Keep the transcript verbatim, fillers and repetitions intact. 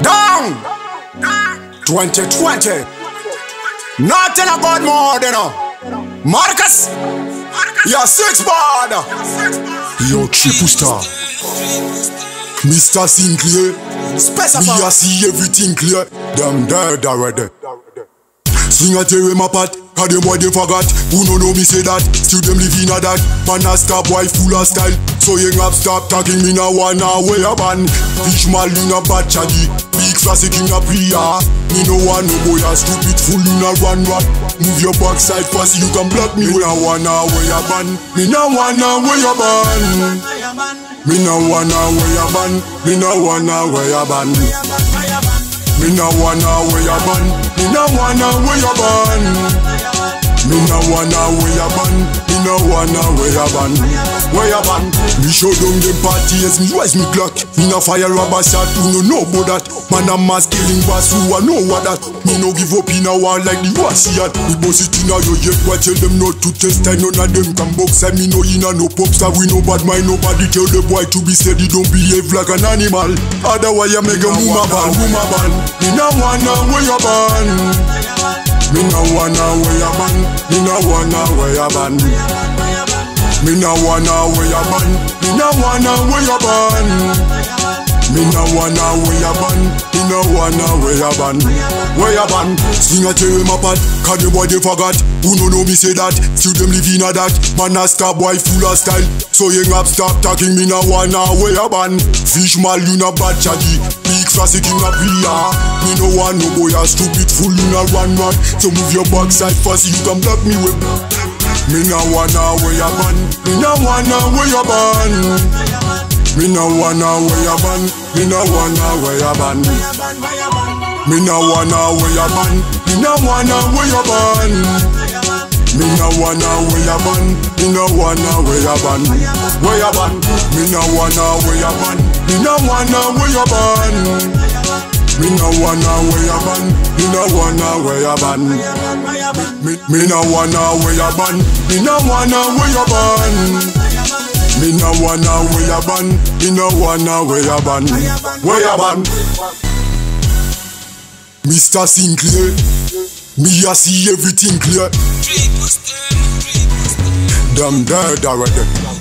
Down twenty twenty. Nothing about more than a Marcus. Your six board. Yo, triple star. Mister Sinclair. Me a see everything clear. Them dead already. Swing a tear in my pot. Cause them boy they forgot. Who no know me say that. Still them living a that. Man a star boy full of style. So you have stop talking me now one way a ban. Fish mal in a bad chaggy. Big classic in a priya. Me no want no boy a stupid fool in a run run. Move your backside fast you can block me. Me no want no way a ban. Me no want no way a ban. Me no want no way a ban. Me no want no way a ban. Me no want no way a ban. Me no want no way a ban. Me no wanna way a ban, me no wanna way a ban, way a ban. Me show down them parties, me rise me Glock. Me no fire rubber shot, who no know about that. Man a mass killing boss, who a know what that. Me no give up in a war like the Russian. Me boss it in a yo yet, but tell them not to test. I none of them can box. I me no in a no pop star. We no bad mind, nobody tell the boy to be steady. Don't behave like an animal. Otherwise you make a woman ban, woman ban. Me no wanna way a ban. Me no wanna way a ban. Me no wanna way a ban. Me no wanna way a ban. Me no wanna way a ban. Me no wanna way a ban. Me no wanna way a ban. Way a ban. Sing a tear in my pot. Cause the boy they forgot. Who no know me say that. Still them living a that. Man a star boy full of style. So you have stop talking. Me no wanna way a ban. Fish mal you no bad chaggy. Big classic in a priya. Me no want no boy a stupid fool in a run run. So move your backside fast you can block me with. Me no wanna way a ban. Me no wanna way a ban. Me no wanna way a ban. Me no wanna way a ban. Me no wanna way a ban. Me no wanna way a ban. Me no wanna way a ban. Me no wanna way a ban. Way a ban. Me no wanna way a ban. Me no wanna way a ban. Me no wanna way a ban. Me no wanna way a ban. Me me no wanna way a ban. Me no wanna way a ban. Me no wanna way a ban. Me no wanna way a ban. Way a ban. Mister Sinclair. Me a see everything clear. Them dead already.